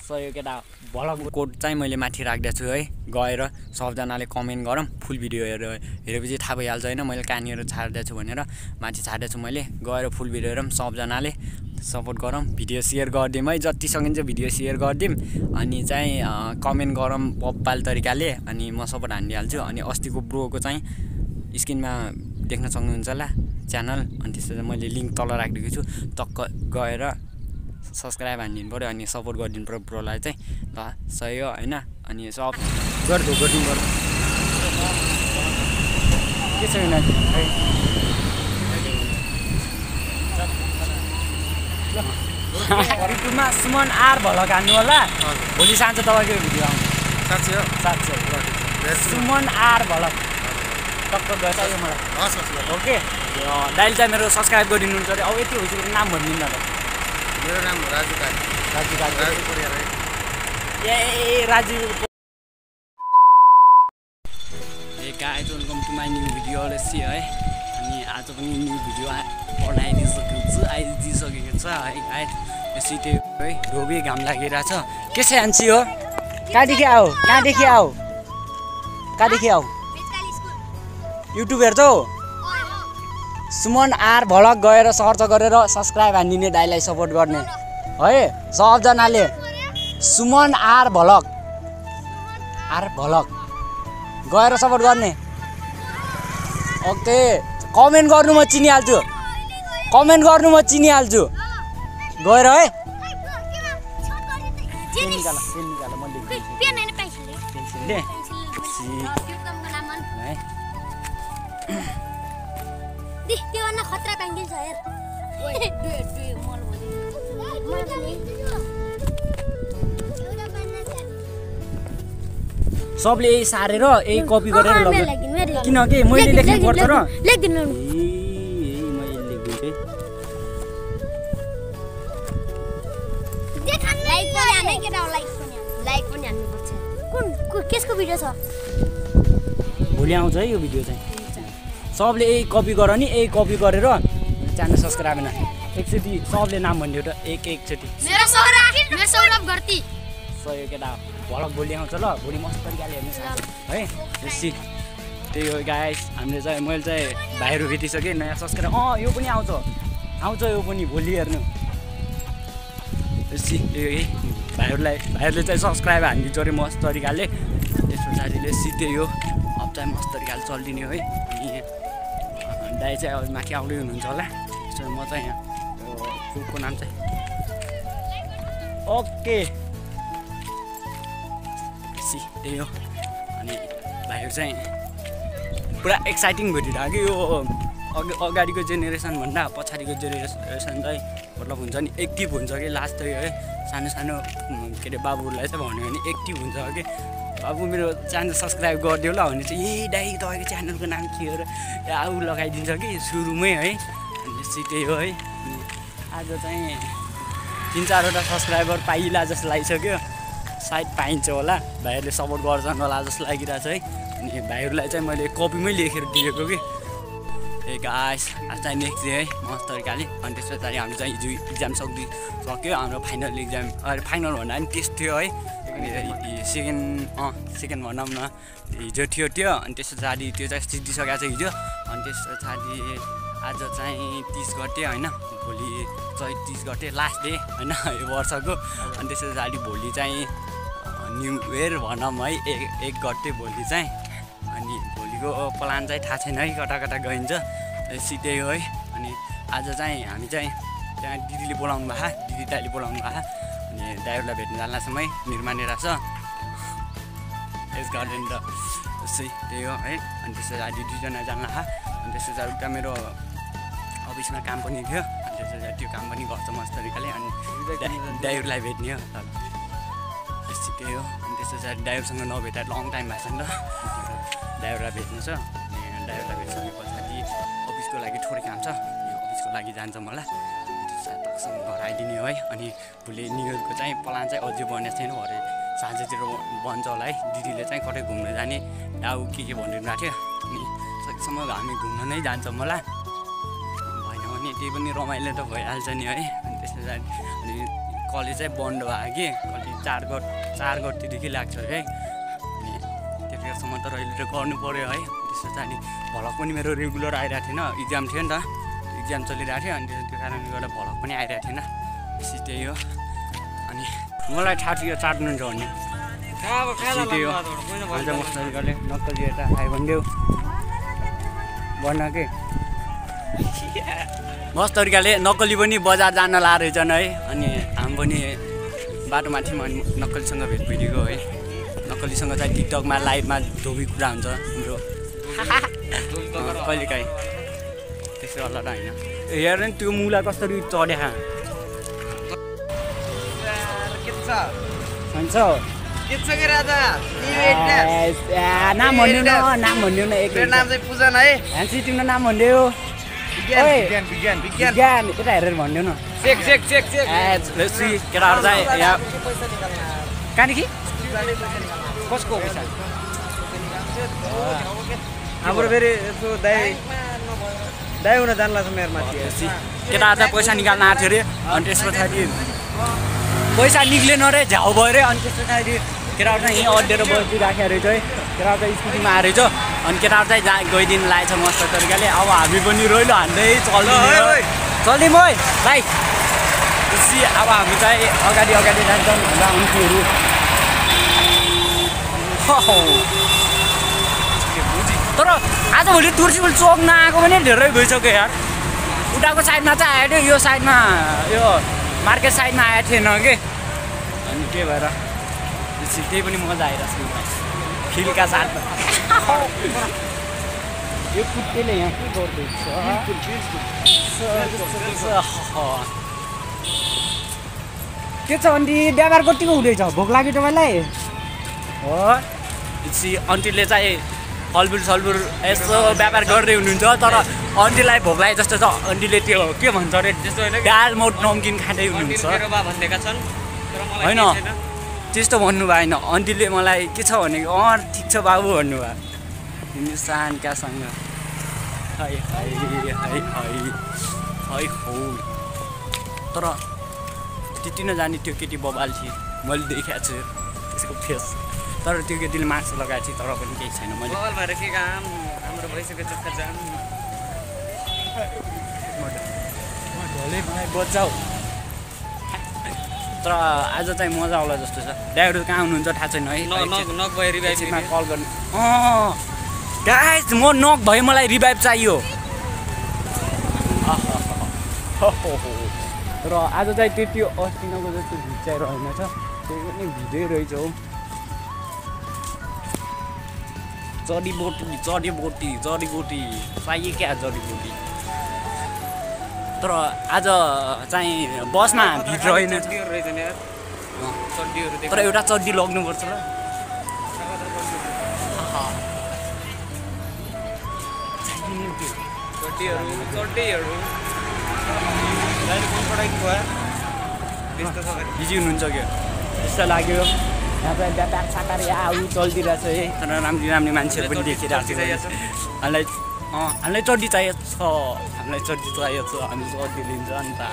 सही केटा भलग कोड चाहिँ मैले माथि राख्दैछु है गएर सबजनाले कमेन्ट गरौँ फुल भिडियो हेरेपछि थाहा भइहाल्छ हैन मैले कहाँनिर छाड्दैछु भनेर माथि छाड्दैछु मैले गएर फुल भिडियो हेरौँ सबजनाले सपोर्ट गरौँ भिडियो सेयर गरिदिउँ है जति सकिन्छ भिडियो सेयर गरिदिउँ अनि चाहिँ कमेन्ट गरौँ पप्पाल तरिकाले अनि म सपोर्ट हानिदिइहाल्छु अनि अस्तिको ब्रोको चाहिँ स्क्रिनमा देख्न सक्नुहुन्छ होला च्यानल अनि त्यसपछि मैले लिङ्क तल राखिदिएको छु टक्क गएर सब्स्क्राइब हानिदिनु पर्यो अनि सपोर्ट गरिदिनु पर्यो ब्रोलाई चाहिँ ल सही हो हैन अनि सब गरिदिनु पर्यो के छ युट्युबमा सुमन आर भलक हान्नु होला भोलि साँझ तपाईँको भिडियो आउँछ साँच्चै सुमन आर भलक टक्क गएर यो मलाई ओके दाइले चाहिँ मेरो सब्स्क्राइब गरिदिनुहुन्छ अरे अब यति भइसक्यो नाम भनिदिनु न त मेरो नाम राजु काली ए राजु ए guys welcome to my new video let's है अनि आज पनि न्यू भिडियो आइदिइसकेको छ है गाइज सिटे है धोबी घाम लागिरहेछ के छ आन्सी हो कहाँदेखि आऊ युट्युब हेर्छौ सुमन आर भलक गएर सर्च गरेर सब्स्क्राइब हानिदिने दाइलाई सपोर्ट गर्ने है सबजनाले सुमन आर भलक गएर सपोर्ट गर्ने ओके कमेन्ट गर्नु म चिनिहाल्छु गएर है सबले यही सारेर यही कपी गरेर लग्यो किनकि मैले लेख्नु पर्छ र लेख्दिनु मैले लेख्दिन्छु लाइक पनि हान्नु पर्छ कुन केसको भिडियो छ भोलि आउँछ है यो भिडियो चाहिँ सबले यही कपी गर नि यही कपी गरेर च्यानल सब्स्क्राइब गर्न एकचोटि सबले नाम भनिदियो त एकचोटि मेरो सौरभ गर्ती सही केटा भलक भोलि आउँछ ल भोलि मस्त तरिकाले हेर्नु है त्यही हो गाइस हामीले चाहिँ मैले चाहिँ भाइहरू भेटिसकेँ नयाँ सब्स्क्राइब यो पनि आउँछ यो पनि भोलि हेर्नु त्यही हो भाइहरूले चाहिँ सब्स्क्राइब हानिदिन्छ अरे मस्त तरिकाले त्यस पछाडिले त्यही हो अब चाहिँ मस्त तरिकाले चलिदिने है अनि दाइ चाहिँ अब माथि आउँदै हुनुहुन्छ होला त्यसो म चाहिँ यहाँ फुलको नाम चाहिँ ओके त्यही हो अनि भाइहरू चाहिँ पुरा एक्साइटिङ भइदिरहेको यो अगाडिको जेनेरेसनभन्दा पछाडिको जेनेरेसन चाहिँ मतलब हुन्छ नि एक्टिभ हुन्छ कि लास्ट चाहिँ है सानो के अरे बाबुहरूलाई चाहिँ भन्यो भने एक्टिभ हुन्छ कि बाबु मेरो च्यानल सब्स्क्राइब गरिदियो ल भने चाहिँ ए दाइ तपाईँको च्यानलको नाम के हो र आऊ लगाइदिन्छ कि सुरुमै है अनि त्यही हो है अनि आज चाहिँ 3-4वटा सब्स्क्राइबर पाइला जस्तो लागिसक्यो सायद पाइन्छ होला भाइहरूले सपोर्ट गर्छन् होला जस्तो लागिरहेको छ है अनि भाइहरूलाई चाहिँ मैले कपीमै लेखेर दिएको कि ए गाइस आज चाहिँ नेक्स्ट डे है मस्त तरिकाले अनि त्यस पछाडि हाम्रो चाहिँ हिजो इक्जाम सक्यो हाम्रो फाइनल इक्जाम फाइनल भन्दा पनि टेस्ट थियो है अनि सेकेन्ड भनौँ न हिजो थियो त्यो अनि त्यस पछाडि त्यो चाहिँ सिद्धिसकेको छ हिजो अनि त्यस पछाडि आज चाहिँ 30 गते होइन भोलि चाहिँ 30 गते लास्ट डे होइन यो वर्षको अनि त्यस पछाडि भोलि चाहिँ न्यु इयर भनौँ है 1 गते भोलि चाहिँ अनि भोलिको प्लान चाहिँ थाहा छैन है कता गइन्छ सिधै हो है अनि आज चाहिँ हामी चाहिँ त्यहाँ दिदीले बोलाउनु भएको दिदी दाइले बोलाउनु भएको अनि दाइहरूलाई भेट्न जान्लासम्म है निर्माण रहेछ यस गार्डन त त्यही हो है अनि त्यस पछाडि 2जना जान्ला अनि त्यस पछाडि उता मेरो अफिसमा काम पनि थियो अनि त्यस पछाडि त्यो काम पनि गर्छ मस्त तरिकाले अनि दाइहरूलाई भेट्ने हो त्यही हो अनि त्यस पछाडि दाइहरूसँग नभेट्दा लङ टाइम भएको छ नि त दाइहरूलाई भेट्नु छ अनि दाइहरूलाई भेटिसके पछाडि अफिसको लागि थोरै काम छ अफिसको लागि जान्छ मलाई टकसँग घर आइदिने हो है अनि भोलि न्यु इयरको चाहिँ प्लान चाहिँ अझै बनेको छैन भरे साँझतिर बन्छ होला है दिदीले चाहिँ कतै घुम्न जाने डाउ के भनिदिनु भएको थियो अनि सकेसम्म हामी घुम्न नै जान्छ मलाई भएन भने त्यही पनि रमाइलो त भइहाल्छ नि है अनि त्यस पछाडि अनि कलेज चाहिँ बन्द भयो कि कलेज 4 गतेदेखि लाग्छ है अनि त्यतिखेरसम्म त रहिले गर्नु पऱ्यो है त्यसो चाहिँ अनि भलक पनि मेरो रेगुलर आइरहेको थिएन इक्जाम थियो नि त इक्जाम चलिरहेको थियो अनि त्यो कारणले गर्दा भलक पनि आइरहेको थिएन बेसी त्यही हो अनि मलाई थाहा थियो चाट्नुहुन्छ भन्ने त्यही हो अझ मस्तले नक्कली यता आयो भनिदेऊ भन्न के मस्त तरिकाले नक्कली पनि बजार जान ला रहेछन् है अनि हामी पनि बाटोमाथि नक्कलीसँग भेट भइदिएको है नक्कलीसँग चाहिँ टिकटकमा लाइभमा धोबी कुरा हुन्छ हाम्रो कहिलेकाहीँ त्यसो होला त होइन हेर नि त्यो मुला कसरी चढ्या नाम भन्नु न एक नाम चाहिँ पूजन है ह्यान्सी तिम्रो नाम भनिदेऊ विज्ञान यता हेरेर भनिदेऊ न केटाहरू चाहिँ यहाँ कहाँदेखि कसको पैसा हाम्रो फेरि यसो दाइ हुन जान्ला छ मेरो माथि केटाहरू चाहिँ पैसा निकाल्न आएको थियो अरे अनि त्यस पछाडि पैसा निक्लेन रे झ्याउ भयो अरे अनि त्यस पछाडि केटाहरू चाहिँ यहीँ अड्डेर बसिराखेको रहेछ है केटाहरू चाहिँ स्कुटीमा आएर रहेछ अनि केटाहरू चाहिँ जहाँ गइदिनु लागेछ मस्त तरिकाले अब हामी पनि रोइलो हान्दै चल्दिउँ है भाइ त्यसपछि अब हामी चाहिँ अगाडि जान्छौँ हाम्रा अन्तीहरू तर आजभोलि तुलसीपुल चोक नआएको पनि धेरै भइसक्यो यार उताको साइडमा चाहिँ आयो यो साइडमा यो मार्केट साइडमा आएको थिएन कि अनि त्यही भएर त्यही पनि मजा आइरहेको छ फिलका साथमा यो कुट्टेले यहाँ के गर्दैछ के छ अन्ती व्यापार कतिको हुँदैछ भोक लाग्यो तपाईँलाई हो पछि अन्टीले चाहिँ फलफुल यसो व्यापार गर्दै हुनुहुन्छ तर अन्टीलाई भोक लाग्यो जस्तो छ अन्टीले त्यो के भन्छ अरे दाल मोट नमकिन खाँदै हुनुहुन्छ होइन त्यस्तो भन्नु भएन अन्टीले मलाई के छ भनेको ठिक छ बाबु भन्नुभयो हिन्दुस्तानकासँग हो तर त्यति नजाने त्यो केटी बबाल थिएँ मैले देखाएको छु त्यसको फेस तर त्यो केटीले मास्क लगाएको थिएँ तर पनि केही छैन मैले हाम्रो भइसक्यो चक्का जाम बचाउ तर आज चाहिँ मजा आउला जस्तो छ ड्राइभर कहाँ हुनुहुन्छ थाहा छैन है रिभाइभमा कल गर्नु गाइस म नक भए मलाई रिभाइभ चाहियो र आज चाहिँ त्यति अस्तिनको जस्तो भिड चाहिँ रहेन छ त्यही पनि भिडै रहेछ हौ जडीबुटी चाहियो क्या जडीबुटी तर आज चाहिँ बसमा भिड रहेन तर एउटा चड्डी लग्नुपर्छ ल बिजी हुनुहुन्छ क्या त्यस्तो लाग्यो यहाँ चाहिँ व्यापार साकार आऊ चल्दिरहेछ है तर राम्री मान्छेहरू पनि देखिरहेको छ हामीलाई चड्डी चाहिएको छ हामी चड्डी लिन्छ नि त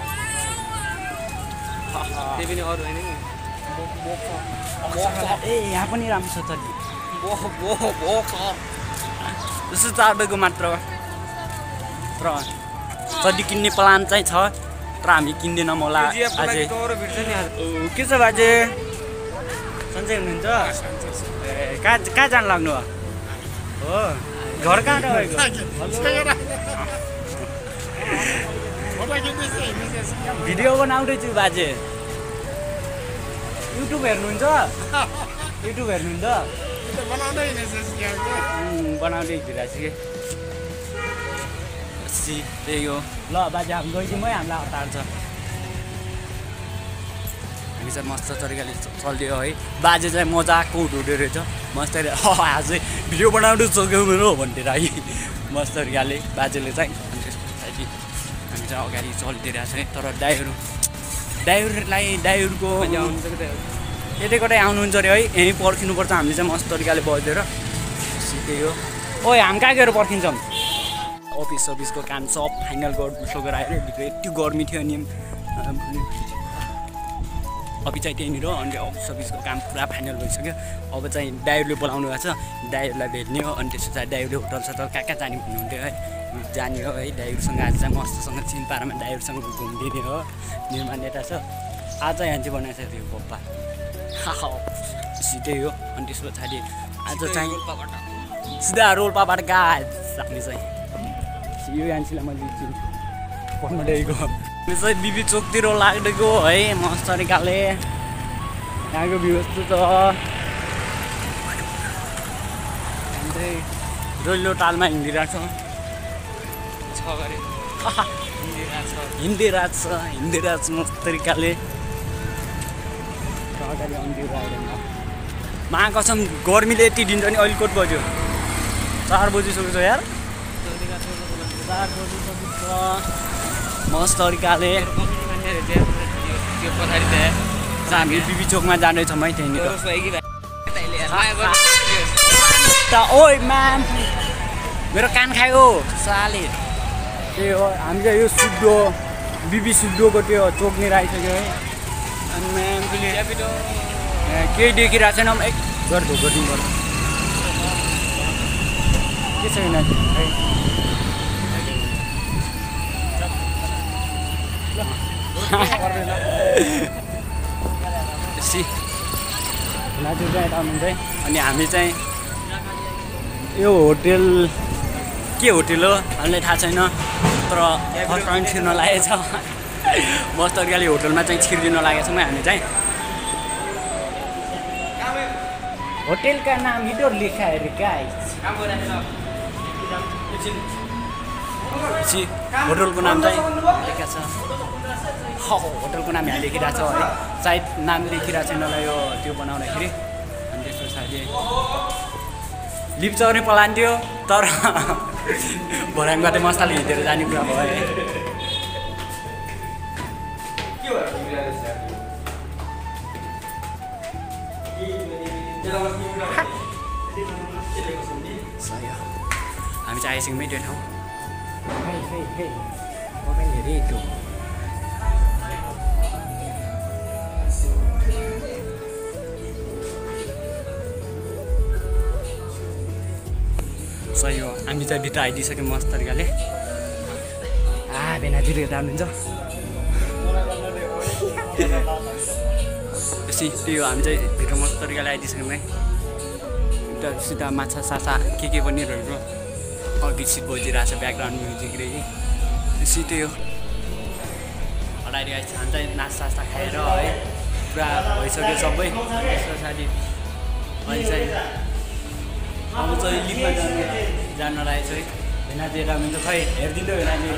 त्यही पनि अरू होइन ए यहाँ पनि राम्रो छ चड्डी जस्तो 4 रुपियाँको मात्र तर चड्डी किन्ने प्लान चाहिँ छ तर हामी किन्दैनौँ होला अझै के छ बाजे सन्चै हुनुहुन्छ ए कहाँ जानु लाग्नु हो घर कहाँ रहेको भिडियो बनाउँदैछु बाजे युट्युब हेर्नुहुन्छ बनाउँदै हिँडिरहेको छु कि त्यही हो ल बाजे हामी गइदिउँ है हामीलाई हतार छ हामी चाहिँ मस्त तरिकाले चल्दियो है बाजे चाहिँ मजाको हुँदो रहेछ मस्त आज भिडियो बनाउनु सक्यो मेरो भन्थेर है मस्त तरिकाले बाजेले चाहिँ अनि त्यस पछाडि हामी चाहिँ अगाडि चलिदिइरहेको छ है तर ड्राइभरको यतै कतै आउनुहुन्छ अरे है यहीँ पर्खिनुपर्छ हामीले चाहिँ मस्त तरिकाले बजेर त्यही हो ओइ हामी कहाँ गएर पर्खिन्छौँ अफिसको काम सब फाइनल सकेर आएर भित्र यति गर्मी थियो नि अघि चाहिँ त्यहीँनिर अनि अफिसको काम पुरा फाइनल भइसक्यो अब चाहिँ ड्राइभरले बोलाउनु भएको छ ड्राइभरलाई भेट्ने हो अनि त्यसो चाहिँ ड्राइभरले होटल सटल कहाँ कहाँ जाने भन्नुहुन्थ्यो है जाने हो है ड्राइभरसँग आज चाहिँ मस्तसँग चिनपारामा ड्राइभरसँग घुमिदिने हो निर्माण नेता छ आज यहाँ चाहिँ बनाएको छ त्यो पप्पा सिधै हो अनि त्यस पछाडि आज चाहिँ सिधा रोल्पाबाट गाज हामी चाहिँ यो यान्सीलाई मैले चिन्छु पढ्नु ल्याएको हामी चाहिँ बिबी चोकतिर लाग्दैको है मस्त तरिकाले यहाँको भ्यू यस्तो छ हामी चाहिँ रोइलो टालमा हिँडिरहेको हिँडिरहेको छ मस्त तरिकाले अगाडि अन्धिरो आइरहनु महाकसम गर्मीले यति दिन्छ नि अहिले कोट बज्यो 4 बजिसक्यो छ यार 4 बजिसक्यो मस्त तरिकाले हामी बिबी चोकमा जाँदैछौँ है त्यहाँनिर ओइ म्याम मेरो कान खायो साले त्यही हो हामी चाहिँ यो सुड्डो बिबी सुड्डोको त्यो चोकनिर आइसक्यो है अनि म्याम केही देखिरहेको छैन एक घर धोको दिन गर्नु के छैन है नाचु चाहिँ यता हुनुहुन्छ अनि हामी चाहिँ यो होटेल के होटेल हो हामीलाई थाहा छैन तर फर्स्ट टाइम छिर्न लागेको छ मस्त तरिकाले होटलमा चाहिँ छिर्दिन लागेको छौँ हामी चाहिँ होटल का नाम इधर लिखा है गाइस होटलको नाम चाहिँ लेखेको छ होटलको नाम यहाँ लेखिरहेको छ है सायद नाम लेखिरहेको छैन होला यो त्यो बनाउँदाखेरि अनि त्यस पछाडि लिप चढ्ने प्लान थियो तर भराङबाट मसाले हिँडेर जाने कुरा भयो है हामी चाहिँ आइसक्यौँ त्यो ठाउँ सही हो हामी चाहिँ भित्र आइदिइसक्यौँ मस्त तरिकाले भेनातिर हेर्दा हुनुहुन्छ त्यही हो हामी चाहिँ भित्र मस्त तरिकाले आइदिइसक्यौँ है एउटा सिधा माछा सासा के पनि रहेको अघि सिट बजिरहेको छ ब्याकग्राउन्ड म्युजिक रे त्यही हो अगाडि आइसक्यो हामी चाहिँ नास्ता खाएर है पुरा भइसक्यो सबै त्यस पछाडि अहिले चाहिँ अब चाहिँ लिपमा जान लागेको छ है भेनातिर हुन्छ खै हेरिदिँदै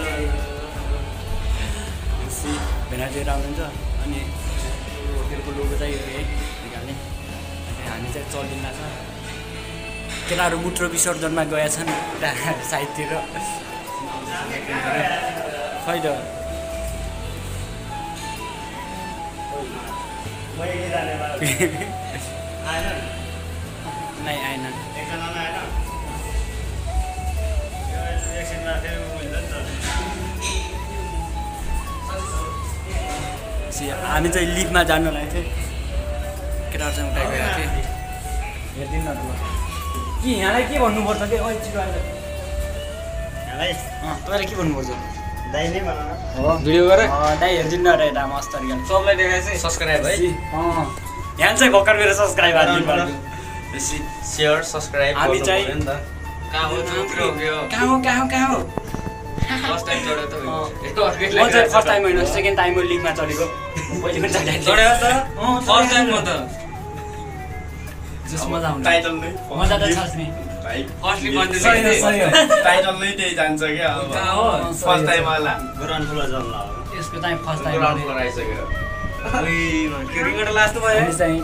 भेनातिर आउनुहुन्छ अनि होटेलको लोगो चाहिँ है निकाल्ने हामी चाहिँ चलिँदा छ केटाहरू मूत्र विसर्जनमा गएका छन् साइडतिर खै त आएन हामी चाहिँ लिफमा जानु लागेको थियौँ केटाहरू चाहिँ उठाइ गएको थिएँ हेरिदिनु न कि यहाँलाई के भन्नुपर्छ कि अहिले छिटो आएर तपाईँलाई के भन्नुपर्छ दाइ नै भन हो भिडियो गर दाइ हेरिदिनु न यता मस्त तरिकाले सबलाई देखाए चाहिँ सब्सक्राइब है यहाँ चाहिँ भर्खर मेरो सब्सक्राइब हालिदिनु सेयर सब्सक्राइब हामी चाहिँ कहाँ हो फर्स्ट टाइम चढ्यो त फर्स्ट टाइम होइन सेकेन्ड टाइम हो लिगमा चढेको पहिले पनि चढ्यो त फर्स्ट टाइम म त जस मजा आउँछ टाइटल नै मजा त छ नि भाइ फर्स्टली भन्दै सही हो टाइटल नै त्यही जान्छ के अब फर्स्ट टाइम वाला ग्राउन्ड फ्लोर जम्ला हो यसको चाहिँ फर्स्ट टाइम ग्राउन्ड फ्लोर आइसक्यो क्रिकेट लास्ट भयो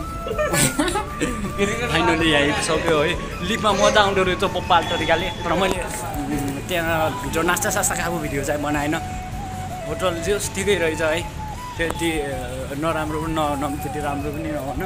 फाइनली आएको सक्यो है लिगमा मजा आउँदो रहेछ पप्पा तरिकाले तर मैले त्यहाँ भिडियो नास्ता सास्ता खाएको भिडियो चाहिँ बनाएन होटल जस ठिकै रहेछ है त्यति नराम्रो पनि त्यति राम्रो पनि नभन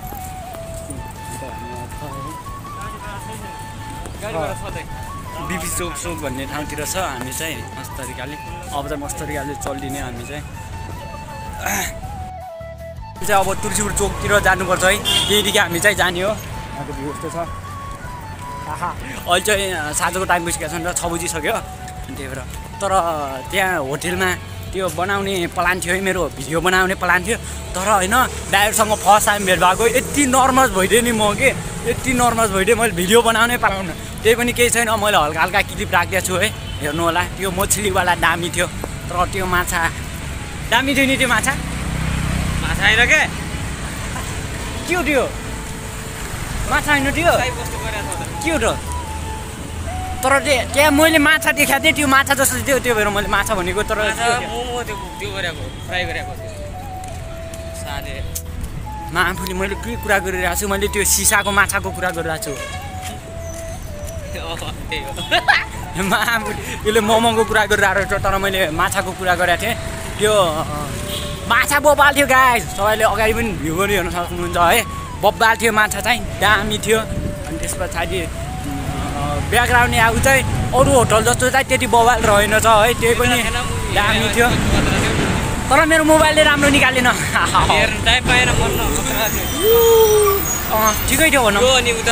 बिबी चोक भन्ने ठाउँतिर छ हामी चाहिँ मस्त तरिकाले अब चाहिँ मस्त तरिकाले चलिदिने हामी चाहिँ चाहिँ अब तुलसीपुर चोकतिर जानुपर्छ है त्यहीँदेखि हामी चाहिँ जाने हो यहाँको भ्यू यस्तो छ अहिले चाहिँ साँझको टाइम भइसकेको छ नि त 6 बजिसक्यो त्यही भएर तर त्यहाँ होटेलमा त्यो बनाउने प्लान थियो है मेरो भिडियो बनाउने प्लान थियो तर होइन ड्राइभरसँग फर्स्ट टाइम भेट भएको यति नर्भस भइदिएँ नि म के यति नर्भस भइदिएँ मैले भिडियो बनाउनै पाउनु त्यही पनि केही छैन मैले हल्का हल्का क्लिप राखिदिएको छु है हेर्नु होला त्यो मछलीवाला दामी थियो तर त्यो माछा दामी थियो नि त्यो माछा छैन के के हो त्यो माछा होइन त्यो के हो त तर त्यहाँ मैले माछा देखाएको थिएँ त्यो माछा जस्तो थियो त्यो भएर मैले माछा भनेको तर मोमो त्यो गरेको फ्राई गरेको साले आफूले मैले के कुरा गरिरहेको छु मैले त्यो सिसाको माछाको कुरा गरिरहेको छु यसले मोमोको कुरा गरिरहेको छ तर मैले माछाको कुरा गरेको थिएँ त्यो माछा बब्बाल थियो गाइस सबैले अगाडि पनि भ्यू पनि हेर्न सक्नुहुन्छ है बब्बाल थियो माछा चाहिँ दामी थियो अनि त्यस पछाडि ब्याकग्राउन्ड यहाँ चाहिँ अरू होटल जस्तो चाहिँ त्यति बब्बाल रहेनछ है त्यही पनि दामी थियो तर मेरो मोबाइलले राम्रो निकालेन ठिकै थियो भनौँ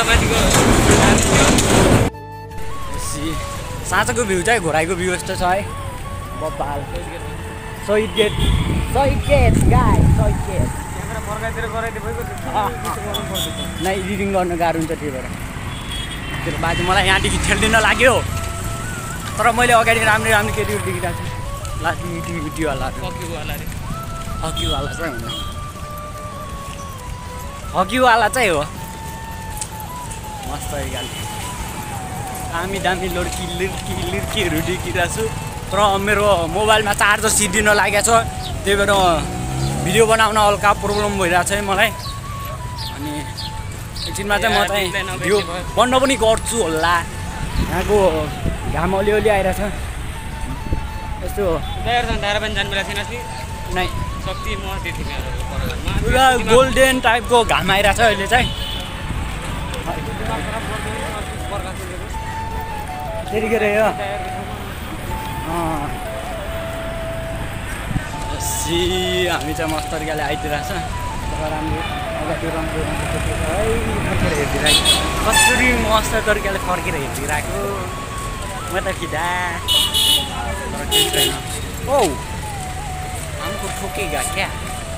साँझको भ्यू चाहिँ घोराइको भ्यू यस्तो छ है बब्बाल शहीद गेट गाई शहीद गेट नै एडिटिङ गर्न गाह्रो हुन्छ त्यही भएर त्यो बाजे मलाई यहाँदेखि ठेल्दिन लाग्यो तर मैले अगाडि राम्रो राम्रो केटीहरू देखिरहेको छु लाटी भिडियोवाला हकीवाला चाहिँ हुँदैन हकीवाला चाहिँ हो मस्त तरिकाले दामी लड्कीहरू देखिरहेको छु तर मेरो मोबाइलमा चार्जर सिद्धिन लागेको छ त्यही भएर भिडियो बनाउन हल्का प्रब्लम भइरहेको छ है मलाई अनि एकछिनमा चाहिँ म चाहिँ भिडियो बन्द पनि गर्छु होला यहाँको घाम अलिअलि आइरहेछ यस्तो नै पुरा गोल्डेन टाइपको घाम आइरहेछ अहिले चाहिँ त्यतिखेर यो हामी चाहिँ मस्त तरिकाले आइदिइरहेछ तर राम्रो अगाडि राम्रो है फर्केर हेरिदिइरहेको कसरी मस्त तरिकाले फर्केर हेरिदिइरहेको म त खिदा तर केही छैन ओ हमको ठोकेगा क्या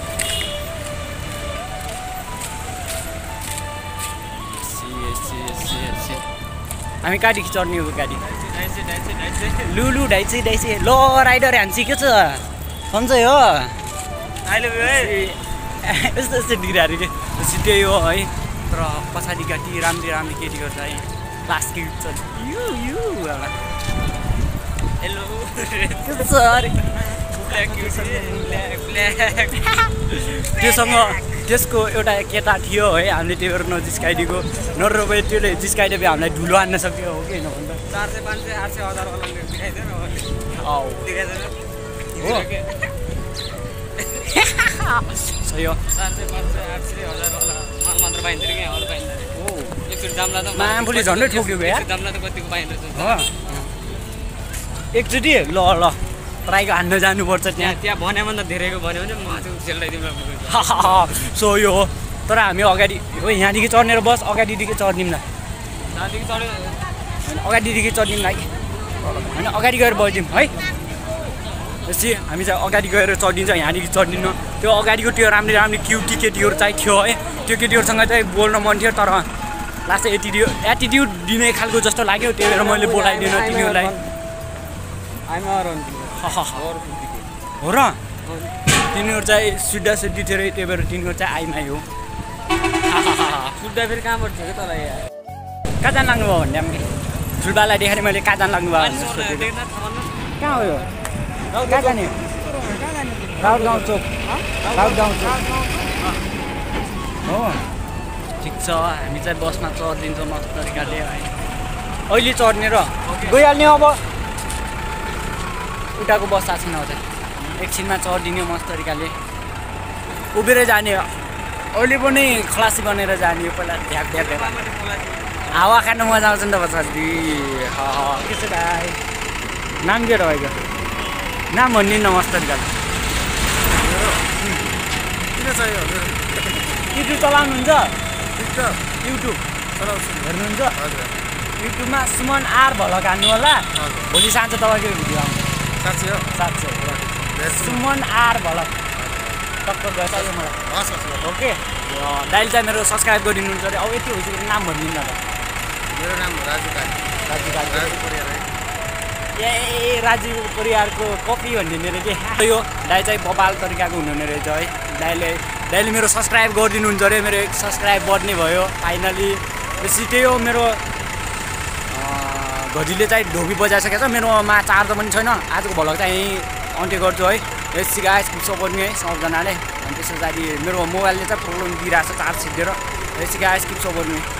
हामी कहाँदेखि चढ्ने हो गाडी लुलु ढाइचे ल राइडर हान सिक्यो छ सन्चै हो यस्तो यस्तो डिराहरू के त्यही हो है तर पछाडि गाडी राम्रो केटीहरू चाहिँ लास्ट के छ हेलो त्योसँग त्यसको एउटा केटा थियो है हामीले त्यो भएर नजिस्काइदिएको नरोबे त्यसले जिस्काइदिए हामीलाई धुलो हान्न सक्यो हो कि होइन भन्दा 400 500 800 1000 वाला देखाइदियो सही हो 400 500 800 1000 वाला मात्र पाइन्छ कि अरू पाइँदैन हो एकचोटि दामला त मामले झन्डै ठोक्यो यार दामला त कतिको पाइँदैछ हो एकचोटि ल ट्राईको हान्न जानुपर्छ त्यहाँ भन्यो भने त धेरैको भन्यो भने म चाहिँ सेल्टाइदिउँ सो यो हो तर हामी अगाडि हो यहाँदेखि चढ्नेर बस अगाडिदेखि चढ्दिउँ न अगाडिदेखि चढ्दिउँ है होइन अगाडि गएर बस्दिउँ है यसरी हामी चाहिँ अगाडि गएर चढिन्छ यहाँदेखि चढिन्न त्यो अगाडिको त्यो राम्रो क्युटी केटीहरू चाहिँ थियो है त्यो केटीहरूसँग चाहिँ बोल्न मन थियो तर लास्ट एटिट्युड दिने खालको जस्तो लाग्यो त्यही भएर मैले बोलाइदिएन तिनीहरूलाई हो र तिनीहरू चाहिँ सुड्डा सुड्डी थियो त्यही भएर तिनीहरू चाहिँ आइमाई हो सुड्डा फेरि कहाँबाट थियो तल कहाँ जान लाग्नुभयो भन्ने पनि सुड्डालाई देखाएर मैले कहाँ जान लाग्नुभयो कहाँ हो यो कहाँ जाने राउत गाउँ चोक हो ठिक छ हामी चाहिँ बसमा चढिदिन्छौँ मस्त तरिकाले है अहिले चढ्ने र गइहाल्ने अब उठाको बस आएको छैन अझै एकछिनमा चढिदिने मस्त तरिकाले उभिएर जाने अहिले पनि खलासी बनेर जाने पहिला ढ्याक हावा खानु मजा आउँछ नि त पछाडि के छ दाइ नाम के रहेको नाम भन्ने न मस्त तरिकाले किन चाहियो युट्युब चलाउनुहुन्छ टिकटक युट्युब चलाउँछु हेर्नुहुन्छ हजुर युट्युबमा सुमन आर भलक हान्नु होला हजुर भोलि साँझ तपाईँको भिडियो आउँछ साँच्चै हो साँच्चै सुमन आर भलक टक्क गयो चाहियो मलाई हस् हस् ल ओके दाइले चाहिँ मेरो सब्सक्राइब गरिदिनुहुन्छ अरे अब यति भइसक्यो नाम भनिदिनु न त मेरो नाम हो राजु काली राजु राजु परियार है ए राजु परिवारको कपी भनिदिने अरे के यो दाइ चाहिँ बबाल तरिकाको हुनुहुने रहेछ है दाइले मेरो सब्सक्राइब गरिदिनुहुन्छ अरे मेरो एक सब्सक्राइब बढ्ने भयो फाइनली बेसी त्यही हो मेरो घडीले चाहिँ ढोबी बजाइसकेको छ मेरोमा चार्जर पनि छैन आजको भलक चाहिँ यहीँ अन्त्य गर्छु है यति गाइस सपोर्ट नि है सबजनाले अनि त्यस पछाडि मेरो मोबाइलले चाहिँ प्रब्लम दिइरहेको छ चार्ज छिटेर यति गाइस किप सपोर्ट नि